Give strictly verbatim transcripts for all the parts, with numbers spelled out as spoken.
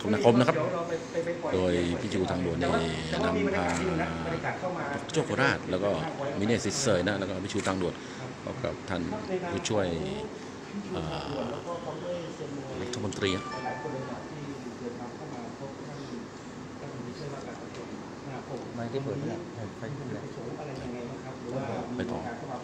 คมนาคมนะครับโดยพี่จูทางด่วนนี่นำพาโจโคราชแล้วก็มิเนซิสเซยนะแล้วก็พี่จูทางด่วนพร้อมกับท่านผู้ช่วยรัฐมนตรีไม่ได้เปิดเลยไฟขึ้นเลยไปต่อ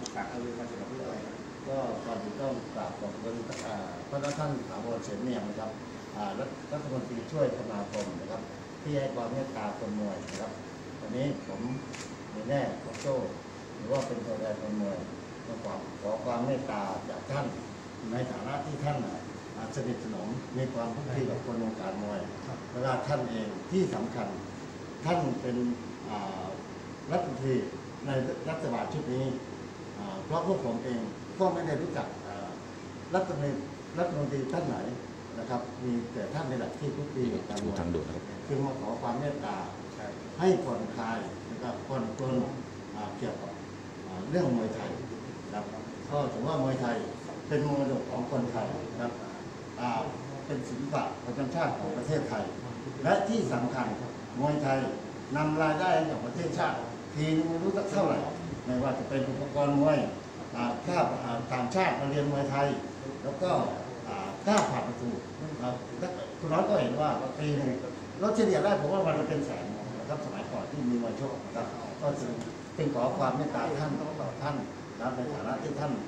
ก็ก่อนอื่นต้องกราบขอบคุณพระท่านถาวรเสนเนียมนะครับรัฐมนตรีช่วยคมนาคมนะครับที่ให้ความเมตตาคนมวยนะครับวันนี้ผมในแน่ของโจ้หรือว่าเป็นตัวแทนคนมวยต้องขอขอความเมตตาจากท่านในฐานะที่ท่านสนิทสนมมีความคุ้นเคยกับคนวงการมวยเวลาท่านเองที่สำคัญท่านเป็นรัฐมนตรีในรัฐบาลชุดนี้เพราะพวกผมเองก็ไม่ได้รู้จักรัฐมนตรีรัฐมนตรีท่านไหนนะครับมีแต่ท่านในหลักที่ทุกปีการเมืองทางด่วนครับคือมาขอความเมตตาให้ผ่อนคลายนะครับผ่อนปลนเกี่ยวกับเรื่องมวยไทยนะครับก็ถือว่ามวยไทยเป็นมรดกของคนไทยนะครับเป็นศิลปะประจำชาติของประเทศไทยและที่สำคัญมวยไทยนำรายได้ให้กับประเทศชาติทีนึงไม่รู้สักเท่าไหร่ไม่ว่าจะเป็นอุปกรณ์มวยค่าต่างชาติมาเรียนมวยไทยแล้วก็ค่าผ่านประตูคุณน้อยก็เห็นว่าปีนึงรถเฉลี่ยได้ผมว่าวันละเป็นแสนนะครับสมัยก่อนที่มีมวยชกนะครับก็จึงขอความเมตตาท่านต่อท่านนะในฐานะที่ท่าน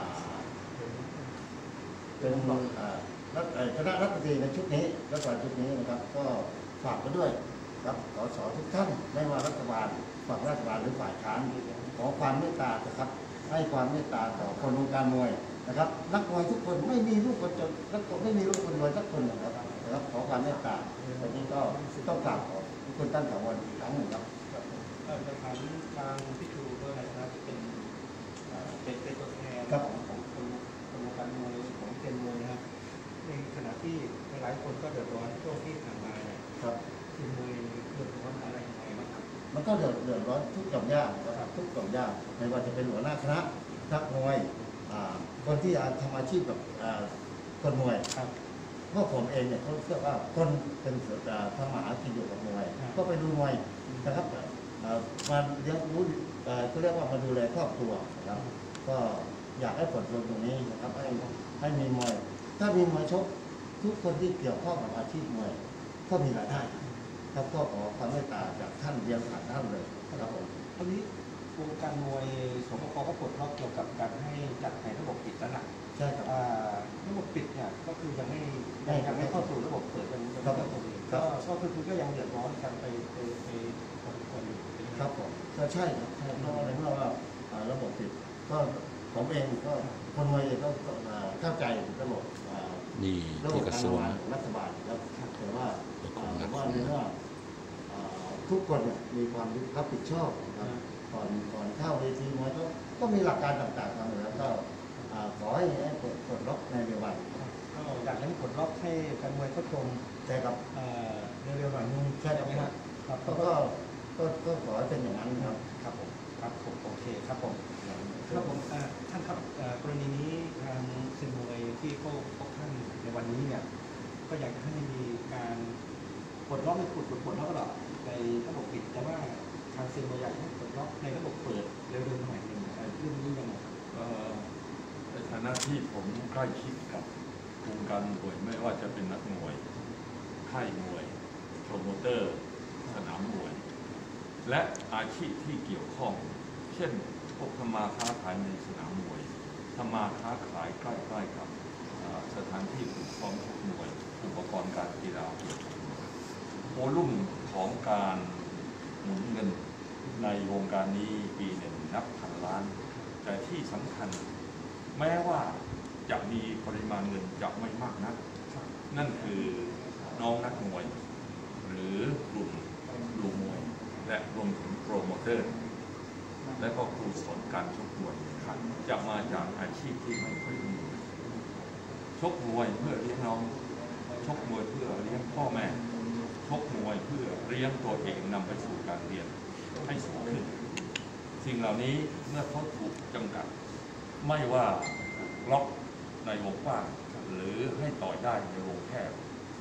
เป็นคณะรัฐมนตรีในชุดนี้รัฐบาลชุดนี้นะครับก็ฝากกันด้วยครับขอสอทุกท่านไม่ว่ารัฐบาลฝั่งรัฐบาลหรือฝ่ายค้านขอความเมตตานะครับให้ความเมตตาต่อคนวงการมวยนะครับนักมวยทุกคนไม่มีลูกคนจนนักมวยไม่มีลูกคนรวยสักคนนะครับนะครับขอความเมตตาวันนี้ก็ต้องกราบขอบคุณท่านถาวรอีกครั้งหนึ่งครับจะถามทางพี่ชูด้วยนะครับเป็นเป็นเป็นตัวแทนของของคนคนวงการมวยของเจนมวยนะครับในขณะที่หลายคนก็เดือดร้อนช่วงที่ผ่านมาครับทีมมวยเดือดร้อนอะไรยังไงบ้างครับมันก็เดือดเดือดร้อนทุกหย่อมย่านะครับทุกหย่อมย่าไม่ว่าจะเป็นหัวหน้าคณะนักมวยคนที่ทำอาชีพกับคนมวยเพราะผมเองเนี่ยเขาเชื่อว่าคนเป็นเสือทำมาหากินอยู่กับมวยก็ไปดูมวยนะครับมาเลี้ยงรู้ก็เรียกว่ามาดูแลครอบครัวนะครับก็อยากให้ผลรวมตรงนี้นะครับให้ให้มีมวยถ้ามีมวยชกทุกคนที่เกี่ยวข้องกับอาชีพมวยก็มีรายได้ครับก็ขอความเมตตาจากท่านเรียนผ่านท่านเลยครับผมตอนนี้วงการมวยสบคก็ปลดล็อกเกี่ยวกับการให้จัดในระบบปิดแล้วนะใช่ครับระบบปิดเนี่ยก็คือยังไม่ยังไม่เข้าสู่ระบบเปิดยังยังไม่เข้าสู่ก็ก็คือก็ยังเดือดร้อนกันไปไปไปคนคนครับผมก็ใช่ครับใช่เพราะอะไรเพราะว่าระบบปิดก็ผมเองก็คนมวยเองก็เข้าใจระบบนี่ที่กระทรวงรัฐบาลครับแต่ว่าผมว่าในเมื่อทุกคนมีความรับผิดชอบนะครับก่อนก่อนเข้าเวทีมวยก็ก็มีหลักการต่างๆมาแล้วก็ขอให้กดล็อกในเร็ววันก็อยากให้กดล็อกให้การมวยเขาชมใช่ครับเร็วๆหน่อยนึงใช่ไหมครับก็ก็ก็ขอให้เป็นอย่างนั้นครับครับผมครับผมโอเคครับผมครับผมท่านครับกรณีนี้ทางเซียนมวยที่เขาพบท่านในวันนี้เนี่ยก็อยากให้มีการกดล็อกไม่ขุดกดกดล็อกตลอดในระบบปิดแต่ว่าทางเซียนมวยอยากให้กดล็อกในระบบเปิดเร็วๆหน่อยนึงเรื่องนี้ยังไงในฐานะที่ผมใกล้ชิดกับวงการมวยไม่ว่าจะเป็นนักมวยค่ายมวยโปรโมเตอร์สนามมวยและอาชีพที่เกี่ยวข้องเช่นพวกทำมาค้าขายในสนามมวยทำมาค้าขายใกล้ๆกับสถานที่ฝึกซ้อมชกมวยอุปกรณ์การกีฬาเกี่ยวกับมวยโวลุ่มของการหมุนเงินในวงการนี้ปีหนึ่งนับพันล้านแต่ที่สำคัญแม้ว่าจะมีปริมาณเงินจะไม่มากนักนั่นคือน้องนักมวยหรือกลุ่มลูกมวยและรวมถึงโปรโมเตอร์และก็ครูสอนการชกมวยจะมาจากอาชีพที่ไม่ค่อยมีชกมวยเพื่อเลี้ยงน้องชกมวยเพื่อเลี้ยงพ่อแม่ชกมวยเพื่อเลี้ยงตัวเองนำไปสู่การเรียนให้สูงขึ้นสิ่งเหล่านี้เมื่อเขาถูกจำกัดไม่ว่าล็อกในวงกว้างหรือให้ต่อยได้ในวงแคบ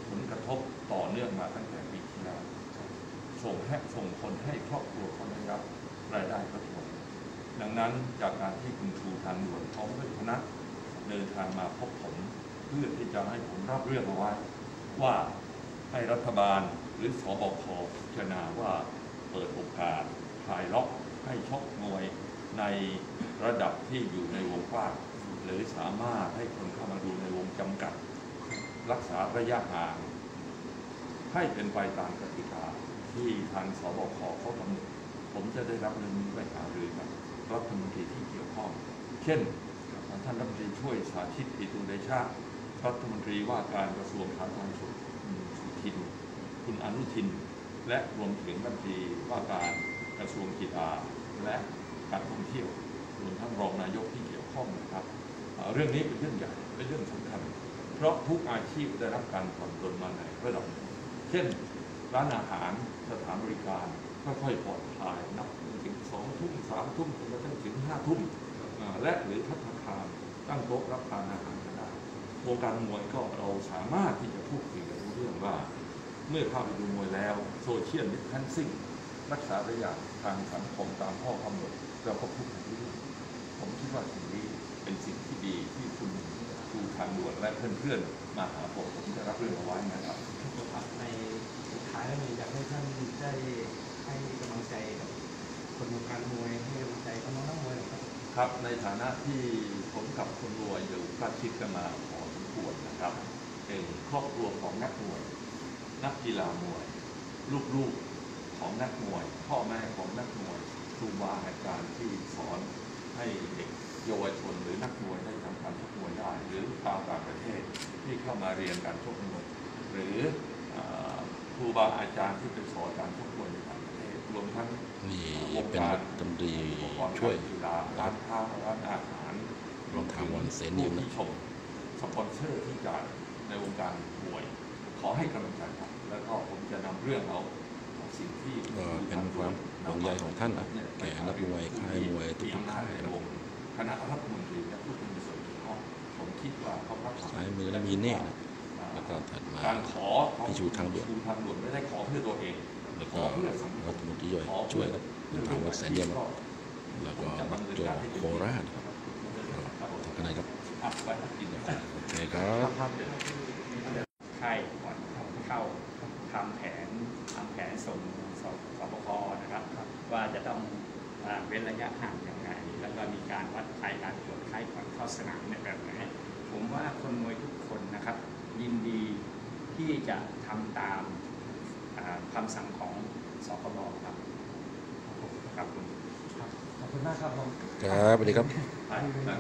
ผลกระทบต่อเนื่องมาตั้งแต่ปีที่แล้วส่งให้ส่งผลให้ครอบครัวเขาได้รับรายได้ลดลงดังนั้นจากการที่คุณครูทางด่วนพร้อมด้วยคณะเดินทางมาพบผมเพื่อที่จะให้ผมรับเรื่องเอาไว้ว่าให้รัฐบาลหรือสบคพิจารณาว่าเปิดโอกาสคลายล็อกให้ชกมวยในระดับที่อยู่ในวงกว้างหรือสามารถให้คนเข้ามาดูในวงจำกัดรักษาระยะห่างให้เป็นไปตามกติกาที่ทางสบคเขากำหนดผมจะได้รับเรื่องนี้ไปหารือกับรัฐมนตรีที่เกี่ยวข้องเช่นท่านรัฐมนตรีช่วยสาธิตปิตุเดชะรัฐมนตรีว่าการกระทรวงสาธารณสุขสุทินคุณอนุทินและรวมถึงรัฐมนตรีว่าการกระทรวงกีฬาและการท่องเที่ยวรวมทั้งรองนายกที่เกี่ยวข้องนะครับเรื่องนี้เป็นเรื่องใหญ่เป็นเรื่องสำคัญเพราะทุกอาชีพได้รับการผ่อนปลนมาในระดับเช่นร้านอาหารสถานบริการค่อยๆผ่อนคลายนับถึงสองทุ่มสามทุ่มจนกระทั่งถึงห้าทุ่มและหรือภัตตาคารตั้งโต๊ะรับประทานอาหารกันได้วงการมวยก็เราสามารถที่จะพูดคุยกันเรื่องว่าเมื่อเข้าไปดูมวยแล้วโซเชียลดิสแทนซิ่งรักษาระยะทางสังคมตามข้อกำหนดเราก็พูดกันเรื่องผมคิดว่าสิ่งนี้เป็นสิ่งที่ดีที่คุณครูทางด่วนและเพื่อนๆมาหาผมผมจะรับเรื่องเอาไว้นะครับในสุดท้ายแล้วอยากให้ท่านได้ให้กำลังใจกับคนวงการมวยให้กำลังใจกับน้องนักมวยครับครับในฐานะที่ผมกับคนมวยอยู่ใกล้ชิดกันมาพอสมควรนะครับเป็นครอบครัวของนักมวยนักกีฬามวยลูกๆของนักมวยพ่อแม่ของนักมวยครูบาอาจารย์ที่สอนให้เด็กเยาวชนหรือนักมวยได้ทำการชกมวยได้หรือชาวต่างประเทศที่เข้ามาเรียนการชกมวยหรือครูบาอาจารย์ที่เป็นสอนการชกมวยในต่างประเทศรวมทั้งนี่เป็นรัฐมนตรีช่วยร้านค้าร้านอาหารรวมทั้งวันเซนนิวนะชมสปอนเซอร์ที่จะในวงการมวยขอให้กำลังใจครับแล้วก็ผมจะนำเรื่องเอาสิ่งที่เป็นความห่วงใยของท่านนะแก่นักมวยค่ายมวยทุกๆค่ายนะคณะรัฐมนตรีและผู้ที่มีส่วนเกี่ยวข้องผมคิดว่าเขารับสายมือแล้วมีเน่นะแล้วก็ถัดมาการขอพิชูทางด่วนทางด่วนไม่ได้ขอเพื่อตัวเองแล้วก็รัฐมนตรีย่อยช่วยกับทางวัดแสนเดียมแล้วก็นักโจโคราชครับทำกันไหนครับโอเคครับค่ายก่อนเข้าทำแผนทำแผนส่งสบคนะครับว่าจะต้องเว้นระยะห่างอย่างไรแล้วก็มีการวัดไข้การตรวจไข้ก่อนเข้าสนามในแบบไหนผมว่าคนมวยทุกคนนะครับยินดีที่จะทำตามคำสั่งของสคบครับขอบคุณขอบคุณมากครับผมครับสวัสดีครับ